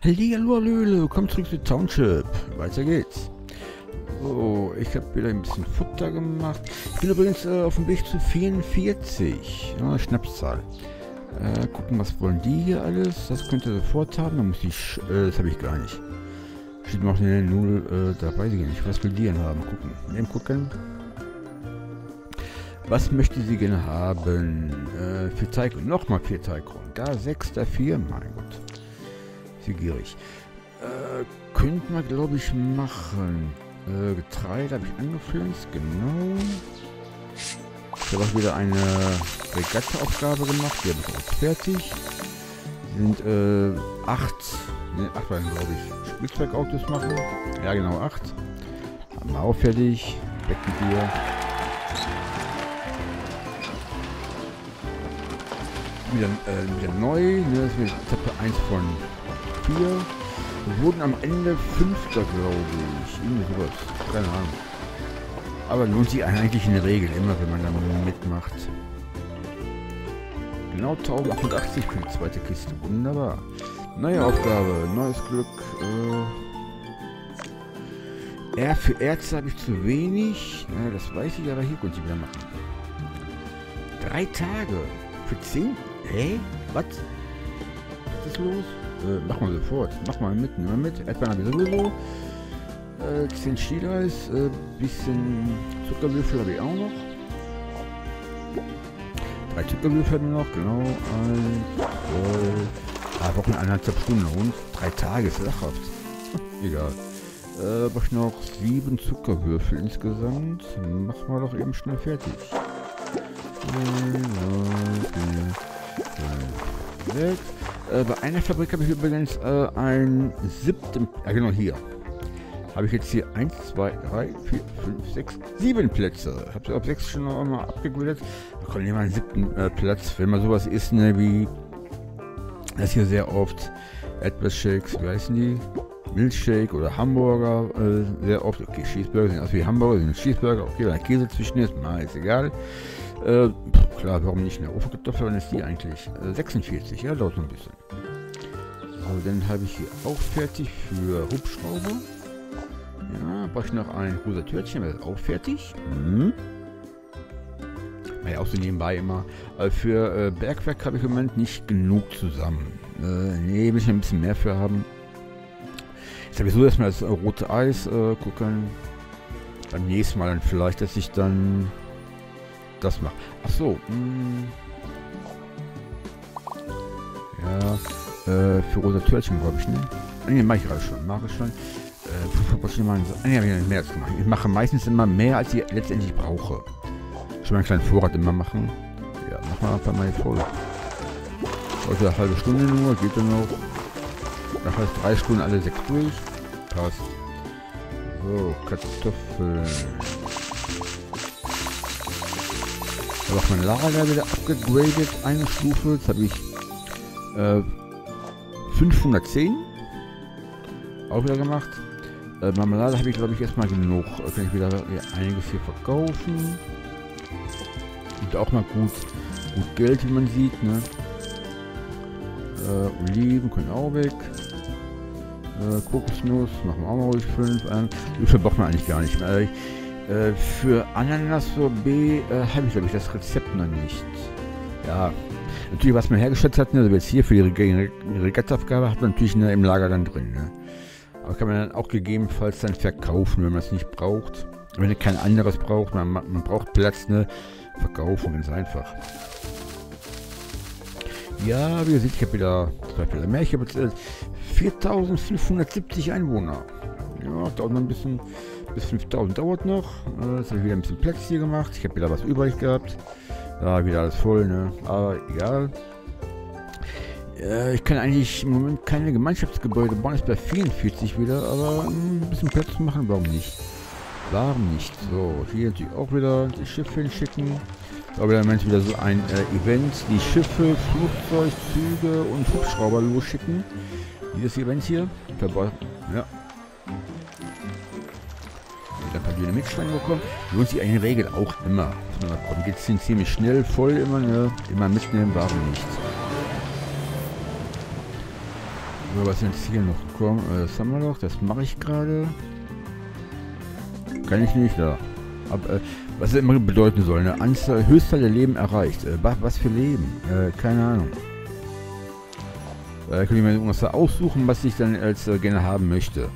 Hallihallo, Hallöle, komm zurück zu Township. Weiter geht's. So, ich habe wieder ein bisschen Futter gemacht. Ich bin übrigens auf dem Weg zu 44. Ja, Schnapszahl. Gucken, was wollen die hier alles? Das könnt ihr sofort haben. Dann muss ich, das habe ich gar nicht. Steht noch eine 0, da weiß ich nicht. Was will die denn haben? Gucken. Eben gucken. Was möchte sie gerne haben? 4 Teigron. Nochmal 4 Teigron. Da 6, da 4. Mein Gott. Ist gierig. Könnten wir, glaube ich, machen. Getreide habe ich angepflanzt. Genau. Ich habe auch wieder eine Regatta-Aufgabe gemacht. Die habe ich auch fertig. Sind 8. Ne, 8 waren, glaube ich. Spielzeugautos machen. Ja, genau, 8. Haben wir auch fertig. Weg mit dir. Wieder neu, ne, das ist Etappe 1 von 4. Wir wurden am Ende 5. glaube ich. Irgendwie sowas. Keine Ahnung. Aber lohnt sich eigentlich in der Regel immer, wenn man da mitmacht. Genau 1088 für die zweite Kiste. Wunderbar. Neue Aufgabe, neues Glück. Für Ärzte habe ich zu wenig. Ja, das weiß ich, aber hier konnte ich wieder machen. 3 Tage. Für 10? Hä? Was? Was ist los? Mach mal sofort. Mach mal mit, nimm mal mit. Erdbeeren habe ich sowieso. 10 Stieleis. Bisschen Zuckerwürfel habe ich auch noch. 3 Zuckerwürfel haben wir noch, genau. 3 Wochen, 1,5 Stunden und 3 Tage ist lachhaft. Egal. Habe ich noch 7 Zuckerwürfel insgesamt. Machen wir doch eben schnell fertig. 6. Bei einer Fabrik habe ich übrigens einen 7. genau hier. Habe ich jetzt hier 1, 2, 3, 4, 5, 6, 7 Plätze. Habe ich auf 6 schon noch einmal abgegradet. Da kommt immer einen 7. Platz, wenn man sowas isst, ne, wie das hier sehr oft. Erdbeershakes, wie heißen die? Milchshake oder Hamburger, sehr oft. Okay, Cheeseburger sind aus wie Hamburger, sind Cheeseburger. Okay, wenn da Käse zwischen ist, na, ist egal. Klar, warum nicht eine Ofenkartoffel? Wann ist die eigentlich? 46, ja, dauert noch ein bisschen. So, dann habe ich hier auch fertig für Hubschrauber. Ja, brauche ich noch ein rosa Törtchen, das ist auch fertig. Ja, auch so nebenbei immer. Für Bergwerk habe ich im Moment nicht genug zusammen. Nee, will ich ein bisschen mehr für haben. Jetzt habe ich so erstmal das rote Eis gucken. Beim nächsten Mal dann vielleicht, dass ich dann das mache. Ach so. Ja, für rosa Törtchen glaube ich, ne? Ne, mache ich gerade schon. Mache ich schon. Ne, habe ich mehr als gemacht. Ich mache meistens immer mehr, als ich letztendlich brauche. Schon mal einen kleinen Vorrat immer machen. Ja, machen wir einfach mal voll. Heute eine halbe Stunde nur, geht dann noch. Das heißt 3 Stunden alle 6 durch. Passt. So, Kartoffeln. Ich habe auch mein Lager wieder abgegradet, eine Stufe. Jetzt habe ich 510 auch wieder gemacht. Marmelade habe ich, glaube ich, erstmal genug. Kann ich wieder einiges hier verkaufen. Und auch mal gut Geld, wie man sieht, ne? Oliven können auch weg. Kokosnuss machen wir auch mal ruhig 5 an. Wie viel braucht man eigentlich gar nicht mehr. Für Ananas-Sorbet habe ich, glaube ich, das Rezept noch nicht. Ja, natürlich, was man hergestellt hat, ne, also jetzt hier für die Regatta-Aufgabe hat man natürlich im Lager dann drin. Ne? Aber kann man dann auch gegebenenfalls dann verkaufen, wenn man es nicht braucht. Wenn man kein anderes braucht, man braucht Platz, ne? Verkaufen, ganz einfach. Ja, wie ihr seht, ich habe wieder 2 Fälle mehr. Ich habe jetzt 4570 Einwohner. Ja, dauert noch ein bisschen. Bis 5000 dauert noch. Jetzt habe ich wieder ein bisschen Platz hier gemacht. Ich habe wieder was übrig gehabt. Da wieder alles voll, ne? Aber egal. Ich kann eigentlich im Moment keine Gemeinschaftsgebäude bauen. Ist bei 44 wieder, aber ein bisschen Platz machen, warum nicht? Warum nicht? So, hier natürlich auch wieder die Schiffe hinschicken. Aber im Moment wieder so ein Event. Die Schiffe, Flugzeug, Züge und Hubschrauber losschicken. Dieses Event hier. Ja. Ein paar dünne Mitschweine bekommen. Lohnt sich in der Regel auch immer. Geht ziemlich schnell, voll immer, ne? Immer mitnehmen, warum nicht? So, was ist jetzt hier noch gekommen? Das haben wir noch, das mache ich gerade. Kann ich nicht, da. Was es immer bedeuten soll, ne? Anzahl, Höchstzahl der Leben erreicht. Was für Leben? Keine Ahnung. Da kann ich mir irgendwas da aussuchen, was ich dann als gerne haben möchte.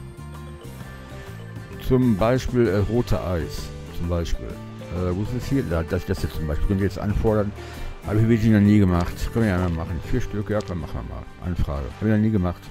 Zum Beispiel rote Eis. Zum Beispiel. Wo ist es hier? Das jetzt zum Beispiel. Könnt ihr jetzt anfordern. Habe ich wirklich noch nie gemacht. Können wir ja mal machen. 4 Stück, ja, komm, machen wir mal. Anfrage. Habe ich noch nie gemacht.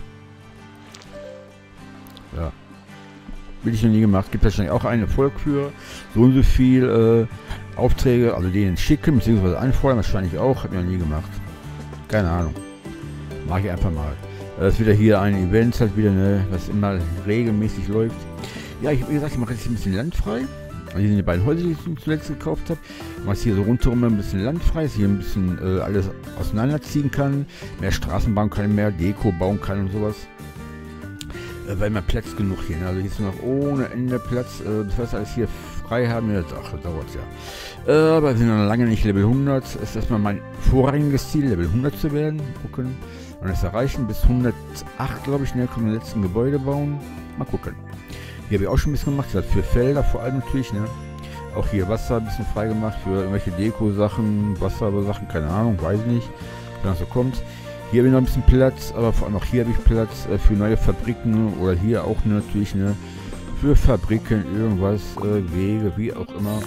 Ja. Will ich noch nie gemacht. Gibt wahrscheinlich auch einen Erfolg für. So und so viel Aufträge, also denen schicken, beziehungsweise anfordern. Wahrscheinlich auch. Habe ich noch nie gemacht. Keine Ahnung. Mache ich einfach mal. Das ist wieder hier ein Event, halt wieder, ne, was immer regelmäßig läuft. Ja, wie gesagt, ich mache jetzt ein bisschen landfrei. Also hier sind die beiden Häuser, die ich zuletzt gekauft habe. Ich mache hier so rundherum ein bisschen landfrei, dass ich hier ein bisschen alles auseinanderziehen kann. Mehr Straßen bauen kann, mehr Deko bauen kann und sowas. Weil man Platz genug hier, ne? Also hier ist noch ohne Ende Platz. Das heißt, alles hier frei haben, ja, ach, das dauert ja. Aber wir sind noch lange nicht Level 100. Das ist erstmal mein vorrangiges Ziel, Level 100 zu werden. Gucken. Und das erreichen bis 108, glaube ich, ne, können wir letzten Gebäude bauen. Mal gucken. Hier habe ich auch schon ein bisschen gemacht, das für Felder vor allem natürlich, ne. Auch hier Wasser ein bisschen frei gemacht für irgendwelche Deko-Sachen, Wasser-Sachen, keine Ahnung, weiß nicht, wenn das so kommt. Hier habe ich noch ein bisschen Platz, aber vor allem auch hier habe ich Platz für neue Fabriken oder hier auch natürlich, ne, für Fabriken, irgendwas, Wege, wie auch immer.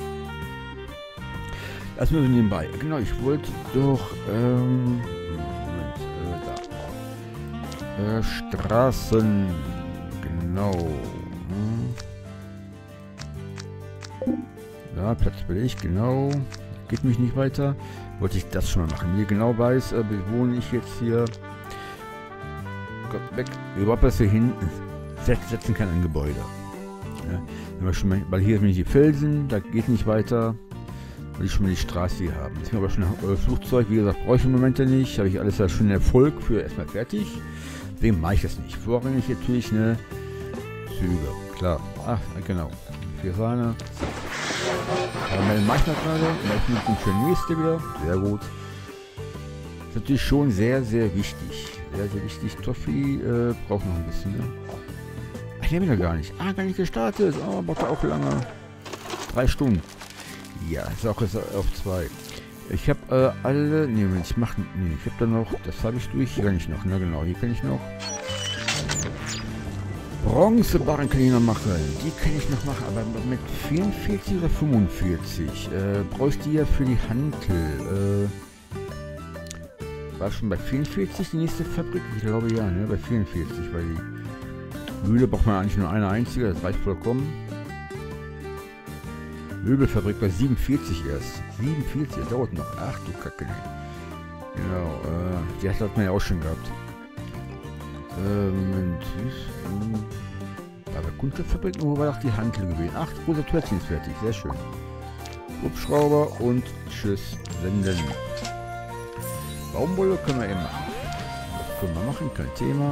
Das nur so nebenbei. Genau, ich wollte doch, Straßen, genau. Ja, Platz will ich, genau. Geht mich nicht weiter. Wollte ich das schon mal machen. Hier genau weiß, wie wohne ich jetzt hier. Gott, weg. Überhaupt was hier hin setzen kann ein Gebäude. Ja, wenn wir schon mal, weil hier sind die Felsen, da geht nicht weiter. Will ich schon mal die Straße hier haben. Jetzt haben wir aber schon ein Flugzeug, wie gesagt, brauche ich im Moment ja nicht. Habe ich alles ja schon Erfolg für erstmal fertig. Deswegen mache ich das nicht. Vorrangig natürlich eine Züge. Klar. Ach, genau. 4 Sahne. Karamell mache ich noch gerade. Ich bin für nächste wieder. Sehr gut. Das ist natürlich schon sehr, sehr wichtig. Sehr, sehr wichtig. Toffee braucht noch ein bisschen, ne? Ach, ich nehme ihn ja gar nicht. Ah, gar nicht gestartet. Oh, braucht er auch lange. 3 Stunden. Ja, ist auch auf 2. Ich habe alle. Ne, ich mache. Nee, ich habe da noch. Das habe ich durch. Hier kann ich noch. Na genau, hier kann ich noch. Bronzebarren kann ich noch machen. Die kann ich noch machen. Aber mit 44 oder 45 bräuchte ich ja für die Hantel. War schon bei 44 die nächste Fabrik? Ich glaube ja, ne? Bei 44, weil die Mühle braucht man eigentlich nur eine einzige. Das reicht vollkommen. Möbelfabrik bei 47 erst. 47, das dauert noch. Ach du Kacke. Genau, die hat man ja auch schon gehabt. Moment. Aber Kunststofffabrik, wo war doch die Hantel gewesen? Ach, großer Törtchen ist fertig, sehr schön. Hubschrauber und tschüss, senden. Baumwolle können wir eben machen. Das können wir machen, kein Thema.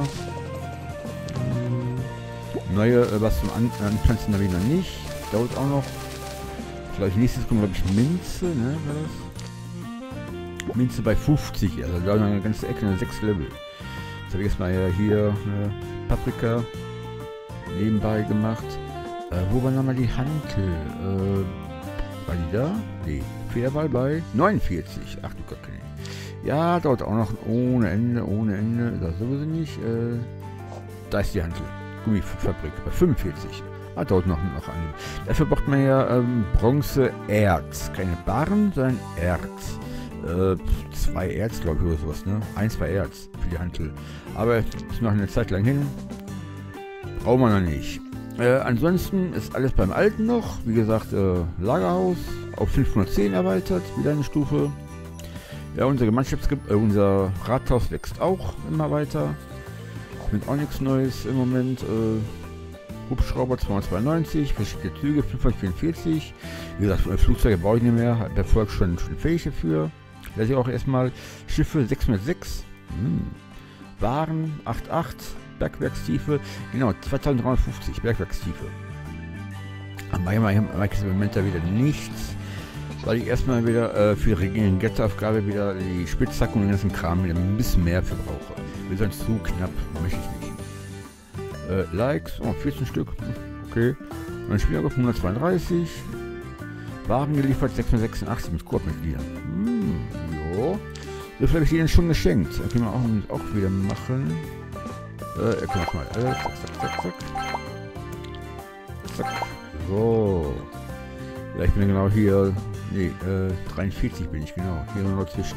Neue, was zum Anpflanzen habe ich noch nicht. Dauert auch noch. Vielleicht nächstes kommt, glaube ich, Minze, ne? War das? Minze bei 50, also da eine ganze Ecke, eine 6 Level. Jetzt habe ich erstmal ja hier Paprika nebenbei gemacht. Wo war nochmal die Hantel? War die da? Nee, Federball bei 49. Ach du Kacke. Ja, dauert auch noch ohne Ende, ohne Ende. Das sowieso nicht. Da ist die Hantel. Gummifabrik bei 45. Ah, dauert noch an. Dafür braucht man ja Bronzeerz. Keine Barren, sondern Erz. 2 Erz, glaube ich, oder sowas, ne? 1, 2 Erz für die Hantel. Aber ist noch eine Zeit lang hin. Brauchen wir noch nicht. Ansonsten ist alles beim Alten noch. Wie gesagt, Lagerhaus auf 510 erweitert. Wieder eine Stufe. Ja, unser Rathaus wächst auch immer weiter. Mit auch nichts Neues im Moment. Hubschrauber 292, verschiedene Züge 544. Wie gesagt, Flugzeuge brauche ich nicht mehr. Hat der Volk schon fähig dafür. Da ist auch erstmal Schiffe 606. Waren 88. Bergwerkstiefe. Genau, 2350 Bergwerkstiefe. Aber im Moment da wieder nichts. Weil ich erstmal wieder für die Regenerationsaufgabe wieder die Spitzhacke und den ganzen Kram wieder ein bisschen mehr für brauche. Will sonst zu knapp, möchte ich nicht. Likes, 14 Stück, okay. Und dann Spielergruppe 132. Waren geliefert 686 mit Koop-Mitgliedern. Jo. So viel habe ich denen schon geschenkt. Das können wir auch wieder machen. Erkenne ich mal. Zack, zack, zack, zack. Zack. So. Ja, ich bin genau hier. Ne, 43 bin ich genau. Hier noch zwischen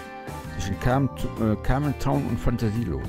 Carmen Town und Fantasielos.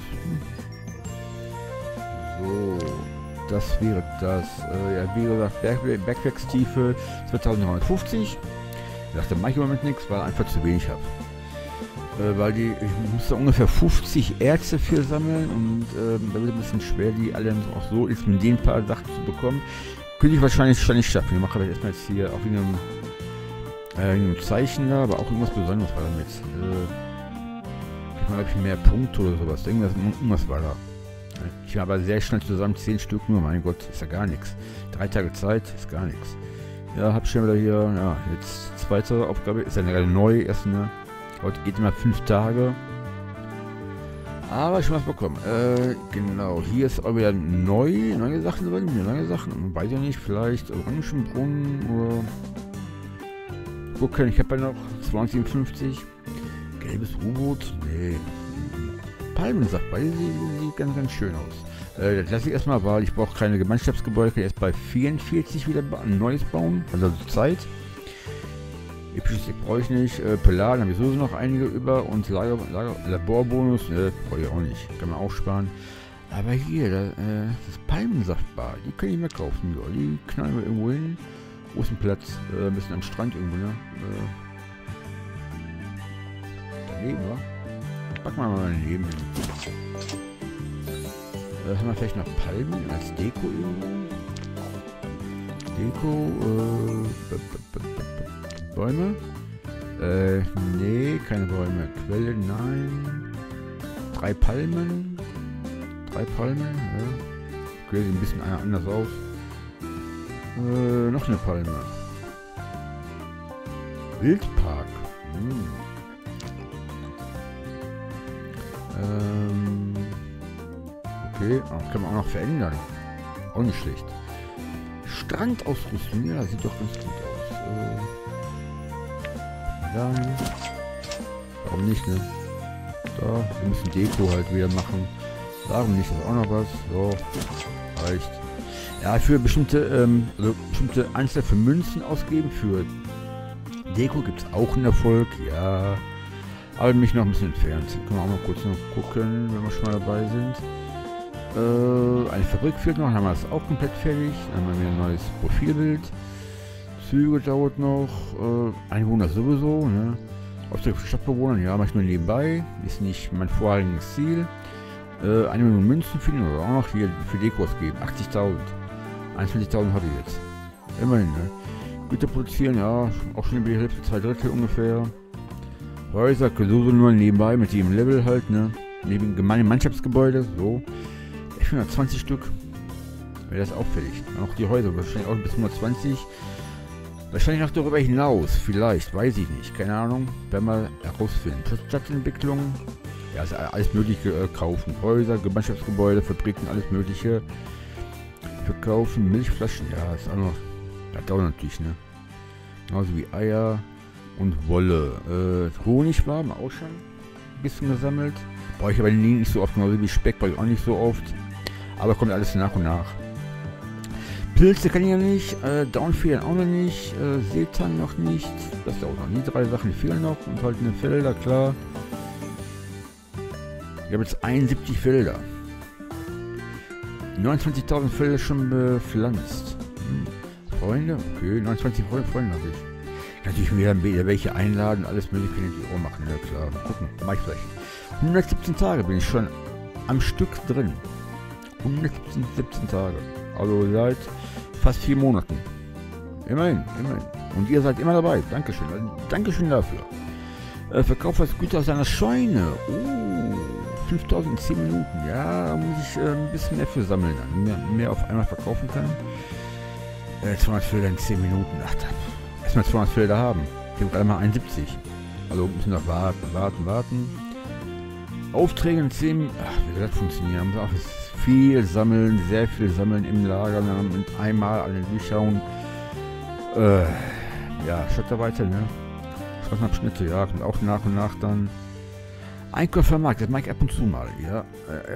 So. Das wäre das. Ja, wie gesagt, Bergwerkstiefe 2950. Ich dachte, mache ich im Moment nichts, weil ich einfach zu wenig habe. Weil ich muss da ungefähr 50 Erze für sammeln und da wird es ein bisschen schwer, die alle auch so jetzt mit den paar Sachen zu bekommen. Könnte ich wahrscheinlich schon nicht schaffen. Ich mache aber erstmal jetzt hier auch wegen einem Zeichen da, aber auch irgendwas Besonderes war damit. Ich glaube ich mehr Punkte oder sowas. Irgendwas war da. Ich habe aber sehr schnell zusammen 10 Stück nur, mein Gott, ist ja gar nichts. 3 Tage Zeit ist gar nichts. Ja, hab schon wieder hier, ja, jetzt zweite Aufgabe, ist ja gerade neu, erst ne. Heute geht immer 5 Tage. Aber schon was bekommen. Genau, hier ist auch wieder neue Sachen drin, neue Sachen, weiß ich nicht, vielleicht Orangenbrunnen oder gucken, ich habe ja noch 257. Gelbes U-Boot, nee. Palmensaft, weil sieht ganz schön aus. Das lasse ich erstmal, weil ich brauche keine Gemeinschaftsgebäude, ich kann erst bei 44 wieder ein neues bauen, also Zeit. Episches Deck brauche ich nicht, Peladen habe ich sowieso noch einige über und Laborbonus, brauche ich auch nicht, kann man auch sparen. Aber hier, das Palmensaftbar, die kann ich mir kaufen, ja, die knallen wir irgendwo hin. Wo ist ein Platz? Ein bisschen am Strand irgendwo, ne? Daneben, wa? Packen wir mal daneben hin. Haben wir vielleicht noch Palmen als Deko irgendwo? Bäume? Nee, keine Bäume. Quelle, nein. 3 Palmen. 3 Palmen, ja. Okay, sieht ein bisschen anders aus. Noch eine Palme. Wildpark. Okay, kann man auch noch verändern. Auch nicht schlecht. Strandausrüstung, ja, sieht doch ganz gut aus. Dann. Warum nicht, ne? Da, wir müssen Deko halt wieder machen. Warum nicht? Das ist auch noch was. So, reicht. Ja, für bestimmte Anzahl für Münzen ausgeben. Für Deko gibt es auch einen Erfolg, ja. Aber mich noch ein bisschen entfernt. Können wir auch mal kurz noch gucken, wenn wir schon mal dabei sind. Eine Fabrik fehlt noch, dann haben wir das auch komplett fertig. Dann haben wir wieder ein neues Profilbild. Züge dauert noch. Einwohner sowieso, ne? Aufträge für Stadtbewohner, ja, manchmal nebenbei. Ist nicht mein vorheriges Ziel. 1 Million Münzen finden oder auch noch hier für Deko ausgeben. 80.000. 21.000 habe ich jetzt. Immerhin, ne? Güter produzieren, ja, auch schon über die Hälfte, 2/3 ungefähr. Häuser, sowieso nur nebenbei mit jedem Level halt, ne? Neben gemeinen Mannschaftsgebäude, so. 120 Stück. Wäre das auch fertig. Auch die Häuser, wahrscheinlich auch bis 120. Wahrscheinlich noch darüber hinaus, vielleicht, weiß ich nicht, keine Ahnung. Werden wir herausfinden. Stadtentwicklung, ja, also alles mögliche kaufen. Häuser, Gemeinschaftsgebäude, Fabriken, alles mögliche. Verkaufen, Milchflaschen, ja, ist auch noch. Das dauert natürlich, ne? Genauso wie Eier und Wolle. Honig war auch schon ein bisschen gesammelt. Brauche ich aber nicht so oft, genauso wie Speck brauche ich auch nicht so oft. Aber kommt alles nach und nach. Pilze kann ich ja nicht, Downfedern auch noch nicht, Seetang noch nicht. Das dauert noch. Die 3 Sachen fehlen noch und halt eine Felder, klar. Ich habe jetzt 71 Felder. 29.000 Felder schon bepflanzt. Freunde? Okay, 29 Freunde habe ich. Kann natürlich wieder welche einladen, alles mögliche kann ich auch machen, ja klar. Gucken, mach ich vielleicht. 117 Tage bin ich schon am Stück drin. 117 Tage. Also seit fast 4 Monaten. Immerhin, immerhin. Und ihr seid immer dabei. Dankeschön. Dankeschön dafür. Verkauf als Güter aus einer Scheune. 5.000 in 10 Minuten. Ja, da muss ich ein bisschen mehr für sammeln, dann mehr auf einmal verkaufen kann. 200 Felder in 10 Minuten. Ach, erstmal 200 Felder haben. Ich habe gerade mal 71. Also müssen noch warten. Aufträge in 10. Ach, wie soll das funktionieren? Muss auch viel sammeln, sehr viel sammeln im Lager. Dann mit einmal alle durchschauen. Ja, Schotterweite, ne? Schottenabschnitte, ja, kommt auch nach und nach dann. Einkäufermarkt, das mache ich ab und zu mal, ja.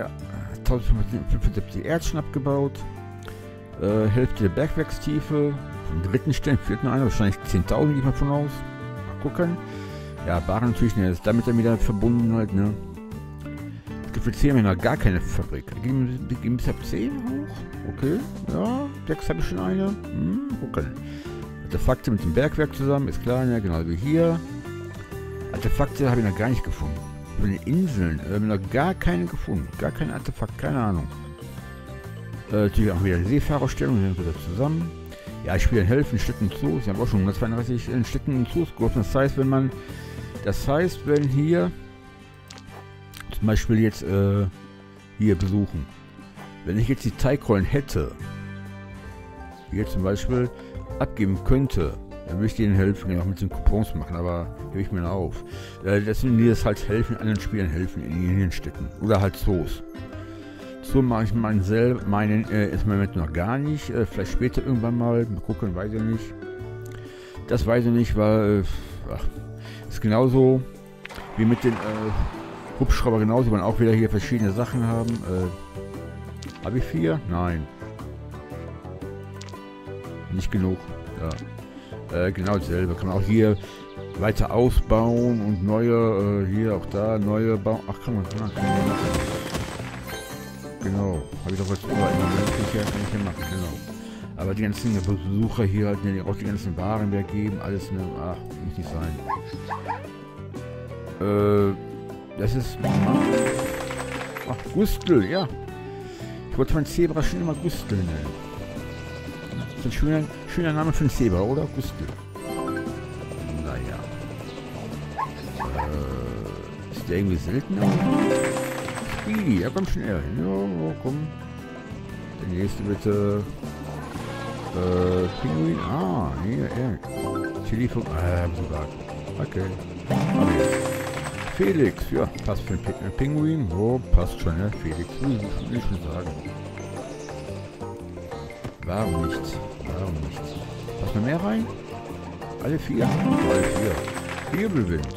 1575 Erz schon abgebaut. Hälfte der Bergwerkstiefe. Vom dritten Stellen, vierten einer, wahrscheinlich 10.000 gehe ich mal von aus. Mal gucken. Ja, Baren natürlich, ne, ist damit dann wieder verbunden halt, ne. Es gibt für 10 haben wir noch gar keine Fabrik. Die gehen bis ab 10 hoch. Okay, ja, 6 habe ich schon eine. Gucken. Artefakte mit dem Bergwerk zusammen, ist klar, ne, genau wie hier. Artefakte habe ich noch gar nicht gefunden. Von den Inseln haben wir noch gar keine gefunden. Gar kein Artefakt, keine Ahnung. Natürlich auch wieder Seefahrerstellung, sind wir da zusammen. Ja, ich spiele helfen, Städten zu. Sie haben auch schon 132 Städten und Zoos geholfen. Das heißt, wenn hier zum Beispiel jetzt hier besuchen, wenn ich jetzt die Teigrollen hätte, hier zum Beispiel abgeben könnte, dann würde ich denen helfen, auch mit den Coupons machen, aber gebe ich mir auf. Das sind die, das halt helfen, anderen Spielern helfen in den Städten. Oder halt Zoos. So mache ich meinen ist im Moment noch gar nicht. Vielleicht später irgendwann mal gucken, weiß ich nicht. Das weiß ich nicht, weil ist genauso wie mit den Hubschrauber genauso, man auch wieder hier verschiedene Sachen haben. Habe ich 4? Nein. Nicht genug. Ja. Genau dasselbe. Kann man auch hier weiter ausbauen und neue, hier auch da, neue bauen. Ach, kann man machen. Genau. Habe ich doch jetzt überall kann ich ja machen, genau. Aber die ganzen Besucher hier halt, ne, auch die ganzen Waren wieder geben, alles, ne, ach, muss nicht sein. Das ist. Ach, Gustel, ja. Ich wollte mein Zebra schon immer Gustel nennen. Das ist ein schöner Name für ein Zebra, oder? Gustel. Naja. Ist der irgendwie seltener? Speedy, ja komm schon eher hin. Ja, komm. Der nächste bitte. Pinguin. Ah, hier, Telefon. Sogar. Okay. Felix, ja, passt für den Pinguin. Oh, passt schon, ne? Felix, will ich schon sagen. Warum nicht? Warum nicht? Passt noch mehr rein? Alle 4? Alle 4. Wirbelwind.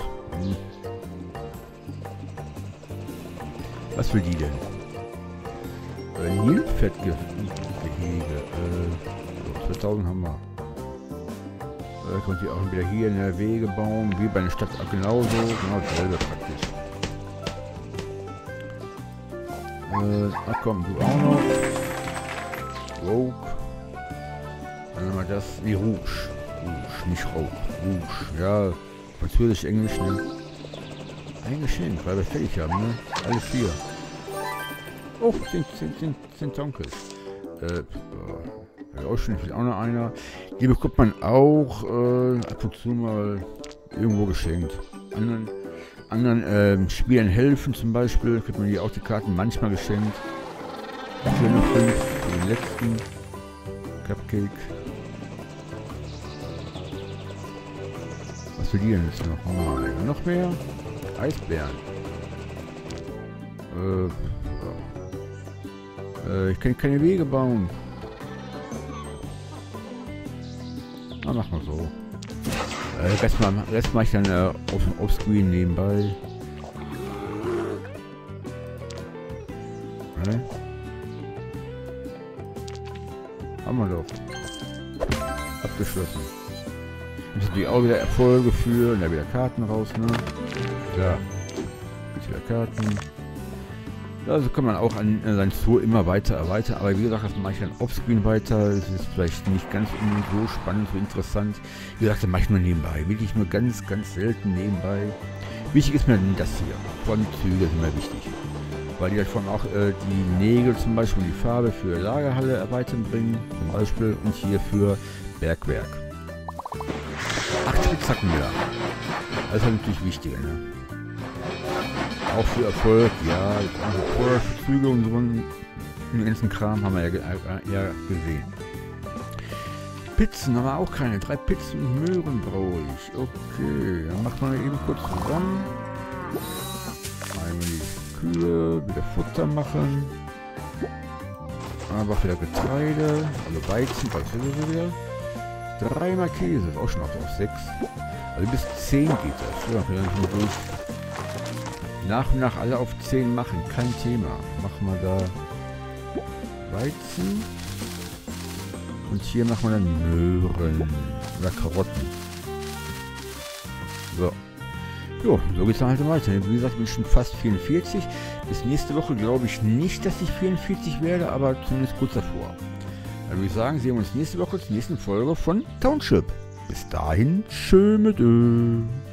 Was will die denn? Nilpferdgehege. 2000 haben wir. Könnt ihr auch wieder hier in der Wege bauen, wie bei einer Stadt auch genauso. Genau dasselbe praktisch. Ach komm, du auch noch. Rogue. Dann haben wir das. Nee, Rouge. Rouge, nicht Rogue. Rouge. Ja, Französisch, Englisch, ne? Ein Geschenk, weil wir fertig haben, ne? Alles 4. Oh, sind Tonkes. Auch schon auch noch einer. Die bekommt man auch ab und zu mal irgendwo geschenkt. Anderen Spielern helfen zum Beispiel, kriegt man hier auch die Karten manchmal geschenkt. 405 für den letzten Cupcake. Was für die denn jetzt noch? Mal. Noch mehr? Eisbären. Ich kann keine Wege bauen. Na, mach mal so. Rest mache ich dann auf Screen nebenbei. Okay. Haben wir doch. Abgeschlossen. Das sind die auch wieder Erfolge für. Und da wieder Karten raus, ne? Ja. Jetzt wieder Karten. Also kann man auch an sein Zoo immer weiter erweitern, aber wie gesagt, das mache ich dann offscreen weiter. Das ist vielleicht nicht ganz so spannend, so interessant. Wie gesagt, das mache ich nur nebenbei. Wirklich nur ganz, ganz selten nebenbei. Wichtig ist mir das hier. Vor allem die Züge sind mir wichtig. Weil die halt vor allem auch die Nägel zum Beispiel, die Farbe für Lagerhalle erweitern bringen. Zum Beispiel und hier für Bergwerk. 8 Spitzhacken mehr. Das ist halt natürlich wichtiger, ne? Auch für Erfolg, ja, für Züge und so einen ganzen Kram haben wir ja gesehen. Pizzen haben wir auch keine. 3 Pizzen und Möhren brauche ich. Okay, dann macht man eben kurz zusammen. Einmal die Kühe, wieder Futter machen. Aber wieder Getreide, also Weizen wieder. 3 Käse, ist auch schon auf 6. Also bis 10 geht das. Ja, vielleicht nur durch. Nach und nach alle auf 10 machen, kein Thema. Machen wir da Weizen. Und hier machen wir dann Möhren oder Karotten. So. Jo, so geht es dann halt weiter. Wie gesagt, ich bin schon fast 44. Bis nächste Woche glaube ich nicht, dass ich 44 werde, aber zumindest kurz davor. Dann würde ich sagen, sehen wir uns nächste Woche zur nächsten Folge von Township. Bis dahin, tschö mit Ö.